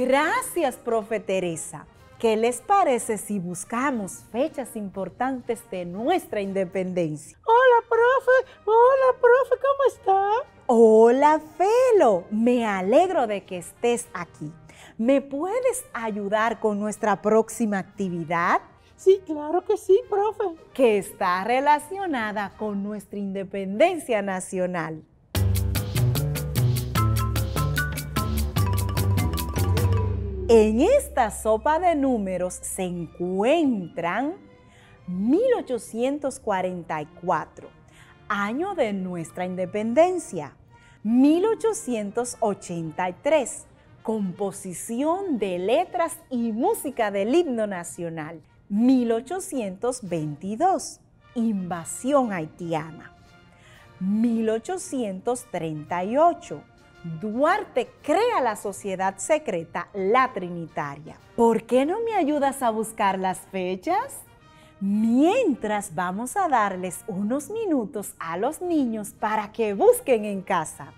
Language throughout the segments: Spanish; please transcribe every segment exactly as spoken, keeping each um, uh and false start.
Gracias, profe Teresa. ¿Qué les parece si buscamos fechas importantes de nuestra independencia? Hola, profe. Hola, profe. ¿Cómo está? Hola, Felo. Me alegro de que estés aquí. ¿Me puedes ayudar con nuestra próxima actividad? Sí, claro que sí, profe. Que está relacionada con nuestra independencia nacional. En esta sopa de números se encuentran mil ochocientos cuarenta y cuatro, año de nuestra independencia; mil ochocientos ochenta y tres, composición de letras y música del himno nacional; mil ochocientos veintidós, invasión haitiana; mil ochocientos treinta y ocho, Duarte crea la sociedad secreta La Trinitaria. ¿Por qué no me ayudas a buscar las fechas? Mientras vamos a darles unos minutos a los niños para que busquen en casa.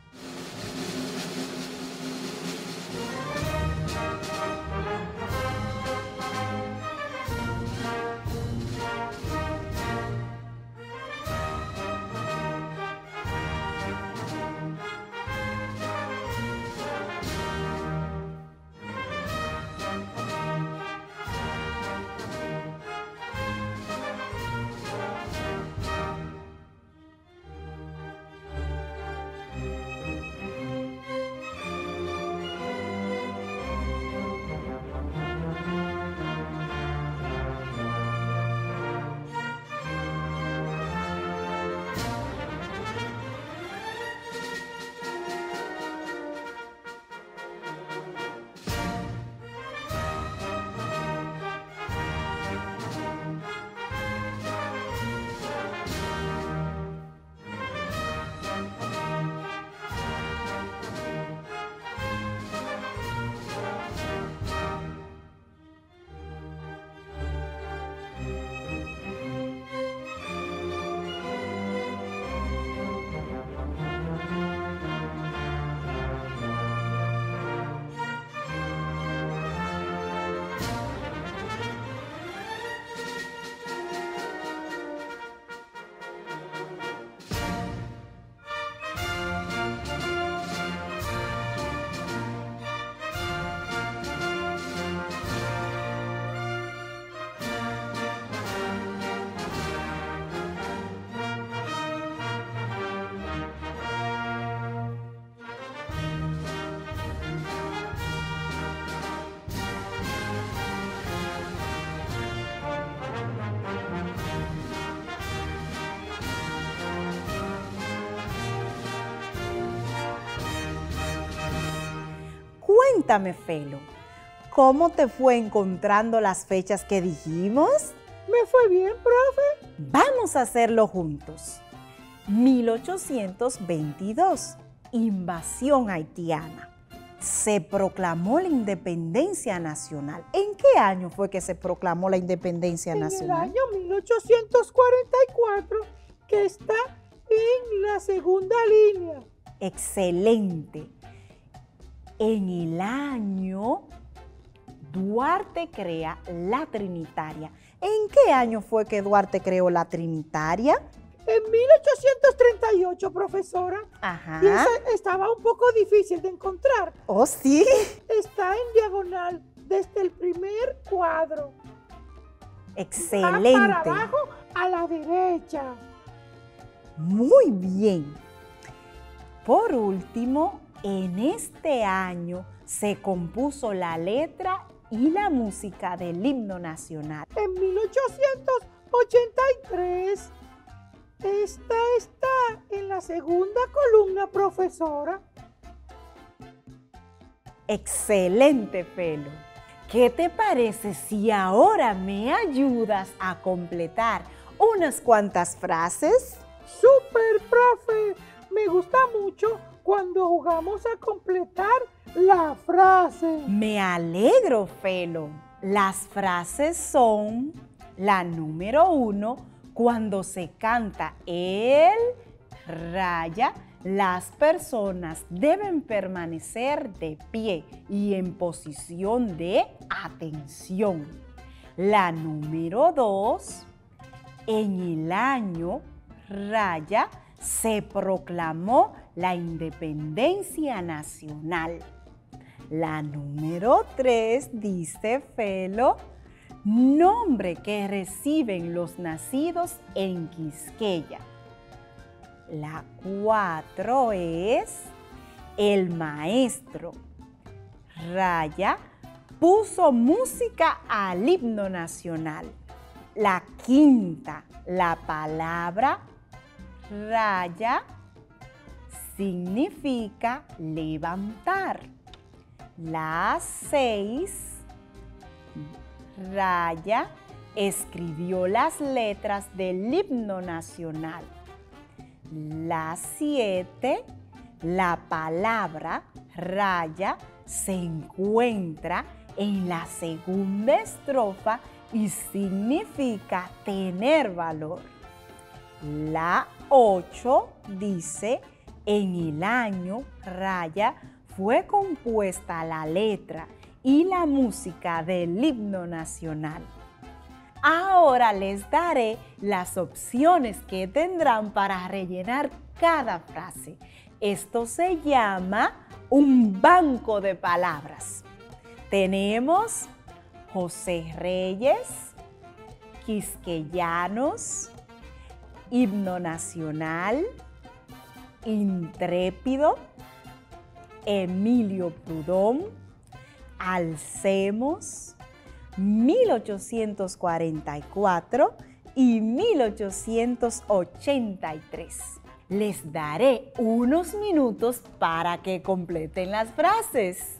Cuéntame, Felo, ¿cómo te fue encontrando las fechas que dijimos? ¿Me fue bien, profe? Vamos a hacerlo juntos. mil ochocientos veintidós, invasión haitiana. Se proclamó la independencia nacional. ¿En qué año fue que se proclamó la independencia nacional? En el año mil ochocientos cuarenta y cuatro, que está en la segunda línea. Excelente. En el año Duarte crea la Trinitaria. ¿En qué año fue que Duarte creó la Trinitaria? En mil ochocientos treinta y ocho, profesora. Ajá. Y esa estaba un poco difícil de encontrar. ¿Oh, sí? Está en diagonal desde el primer cuadro. Excelente. Va para abajo a la derecha. Muy bien. Por último, en este año se compuso la letra y la música del himno nacional. En mil ochocientos ochenta y tres. Esta está en la segunda columna, profesora. Excelente, Felo. ¿Qué te parece si ahora me ayudas a completar unas cuantas frases? ¡Súper, profe! Me gusta mucho cuando jugamos a completar la frase. Me alegro, Felo. Las frases son la número uno, cuando se canta el raya, Las personas deben permanecer de pie y en posición de atención. La número dos, en el año raya se proclamó la independencia nacional. La número tres dice, Felo, nombre que reciben los nacidos en Quisqueya. La cuatro es el maestro. Raya puso música al himno nacional. La quinta, la palabra raya significa levantar. La seis, raya escribió las letras del himno nacional. La siete, la palabra raya se encuentra en la segunda estrofa y significa tener valor. La ocho dice, en el año raya fue compuesta la letra y la música del himno nacional. Ahora les daré las opciones que tendrán para rellenar cada frase. Esto se llama un banco de palabras. Tenemos José Reyes, quisqueyanos, himno nacional, intrépido, Emilio Prudón, alcemos, mil ochocientos cuarenta y cuatro y mil ochocientos ochenta y tres. Les daré unos minutos para que completen las frases.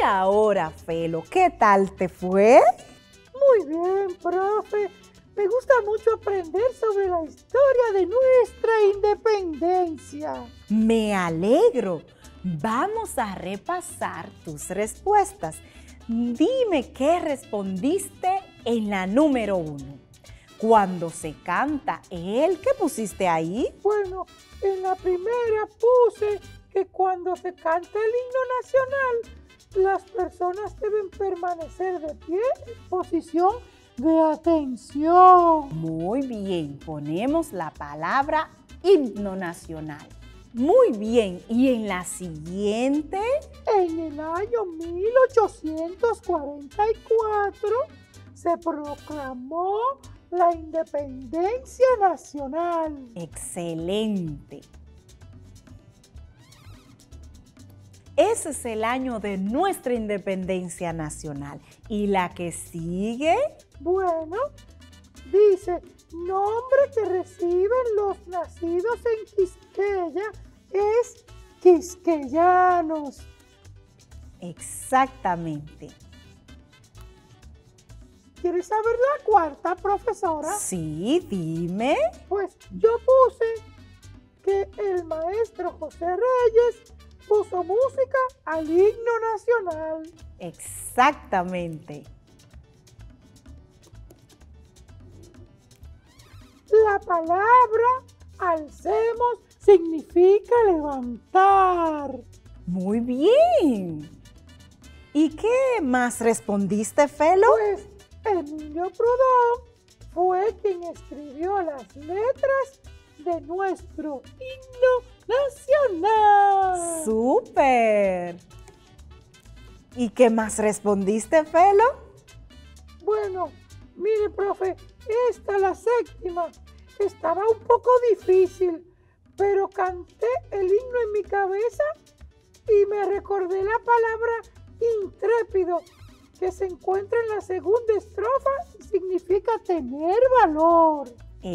ahora, Felo, ¿qué tal te fue? Muy bien, profe. Me gusta mucho aprender sobre la historia de nuestra independencia. Me alegro. Vamos a repasar tus respuestas. Dime qué respondiste en la número uno. Cuando se canta el, ¿qué pusiste ahí? Bueno, en la primera puse que cuando se canta el himno nacional, las personas deben permanecer de pie en posición de atención. Muy bien, ponemos la palabra himno nacional. Muy bien, ¿y en la siguiente? En el año mil ochocientos cuarenta y cuatro se proclamó la independencia nacional. Excelente. Ese es el año de nuestra independencia nacional. ¿Y la que sigue? Bueno, dice, nombre que reciben los nacidos en Quisqueya es quisqueyanos. Exactamente. ¿Quieres saber la cuarta, profesora? Sí, dime. Pues yo puse que el maestro José Reyes puso música al himno nacional. Exactamente. La palabra alcemos significa levantar. Muy bien. ¿Y qué más respondiste, Felo? Pues Emilio Proudhon fue quien escribió las letras de nuestro himno nacional. ¡Súper! ¿Y qué más respondiste, Felo? Bueno, mire, profe, esta, la séptima, estaba un poco difícil, pero canté el himno en mi cabeza y me recordé la palabra intrépido, que se encuentra en la segunda estrofa y significa tener valor.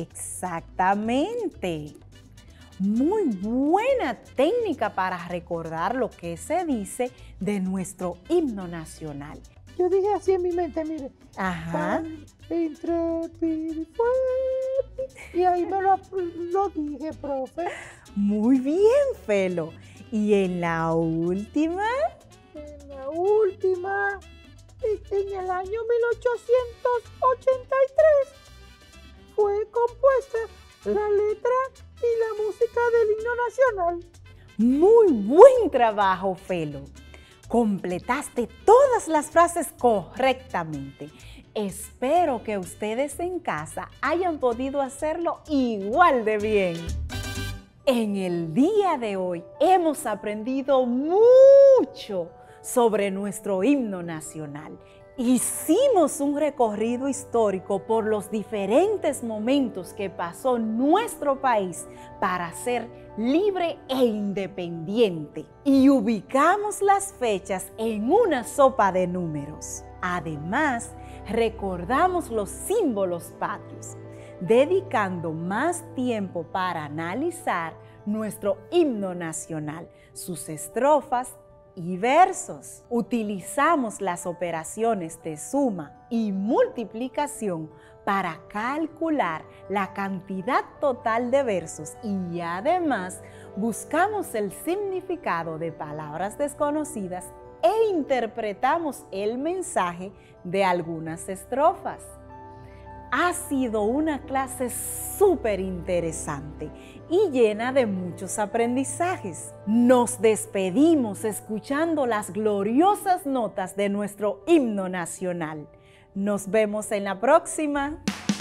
Exactamente. Muy buena técnica para recordar lo que se dice de nuestro himno nacional. Yo dije así en mi mente, mire. Ajá. Intrépido y fuerte. Y ahí me lo, lo dije, profe. Muy bien, Felo. ¿Y en la última? En la última, en el año mil ochocientos ochenta y tres, fue compuesta la letra y la música del himno nacional. Muy buen trabajo, Felo. Completaste todas las frases correctamente. Espero que ustedes en casa hayan podido hacerlo igual de bien. En el día de hoy hemos aprendido mucho sobre nuestro himno nacional. Hicimos un recorrido histórico por los diferentes momentos que pasó nuestro país para ser libre e independiente y ubicamos las fechas en una sopa de números. Además, recordamos los símbolos patrios, dedicando más tiempo para analizar nuestro himno nacional, sus estrofas y versos. Utilizamos las operaciones de suma y multiplicación para calcular la cantidad total de versos y además buscamos el significado de palabras desconocidas e interpretamos el mensaje de algunas estrofas. Ha sido una clase súper interesante y llena de muchos aprendizajes. Nos despedimos escuchando las gloriosas notas de nuestro himno nacional. Nos vemos en la próxima.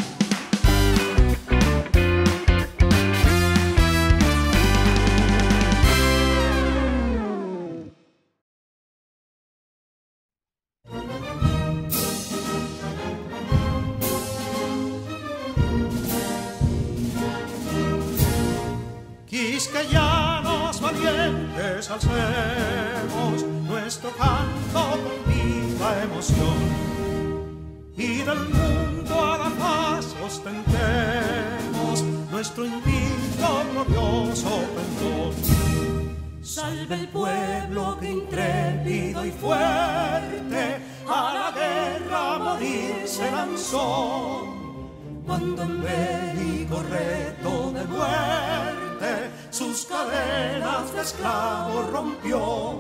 Quisqueyanos valientes alcemos nuestro canto con viva emoción y del mundo a la paz ostentemos nuestro invicto glorioso pendón. Salve el pueblo que intrépido y fuerte a la guerra a morir se lanzó, cuando en bélico reto de muerte sus cadenas de esclavo rompió.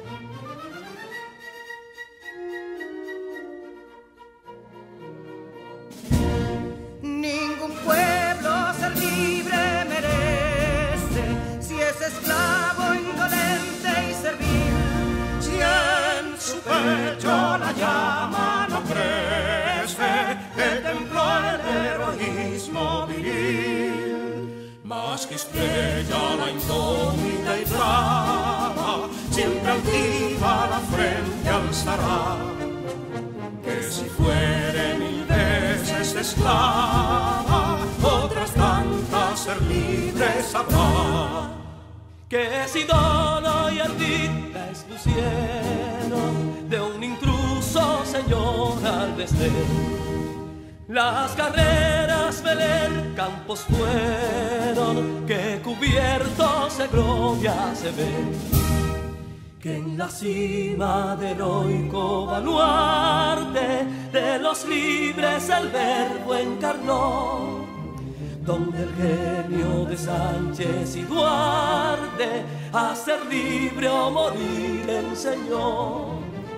Ningún pueblo ser libre merece si es esclavo, indolente y servil. Si en su pecho la llama no crece, el templo el heroísmo viril. Más que estrella la indómita y brava, siempre altiva la frente alzará. Que si fuere mil veces esclava, otras tantas ser libres habrá. Que si dono y ardita expusieron de un intruso señor al desdén. Las carreras veler campos fueron, que cubiertos de gloria se ven. Que en la cima del heroico baluarte de los libres el verbo encarnó, donde el genio de Sánchez y Duarte a ser libre o morir enseñó.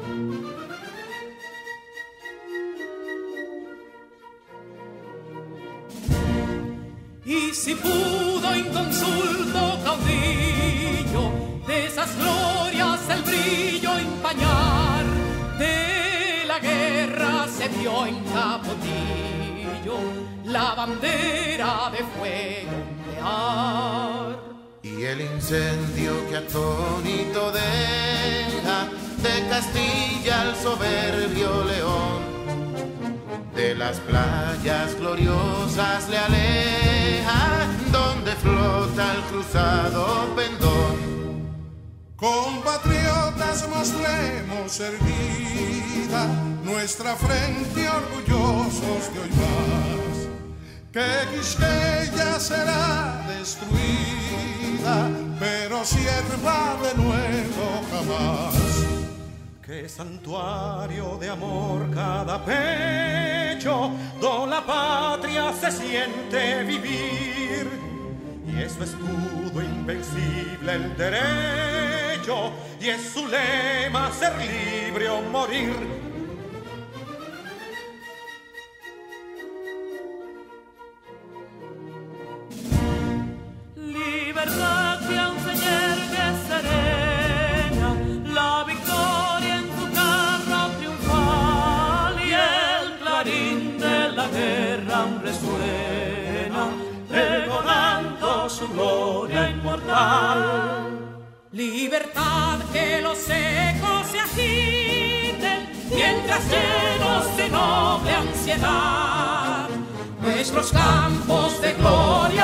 Y si pudo inconsulto caudillo de esas glorias el brillo empañar, de la guerra se vio en Capotillo la bandera de fuego ondear. Y el incendio que atónito deja de Castilla al soberbio león, de las playas gloriosas le aleja, donde flota el cruzado pendón. Compatriotas, mostremos erguida nuestra frente orgullosos de hoy más, que Quisqueya será destruida, pero sierva de nuevo jamás. Que santuario de amor cada pecho, donde la patria se siente vivir, y es su escudo invencible el derecho, y es su lema ser libre o morir. Libertad que aunque yergue serena, la victoria en tu carro triunfal, y el clarín de la guerra aún resuena, pregonando su gloria inmortal. Libertad, que los ecos se agiten mientras llenos de noble ansiedad nuestros campos de gloria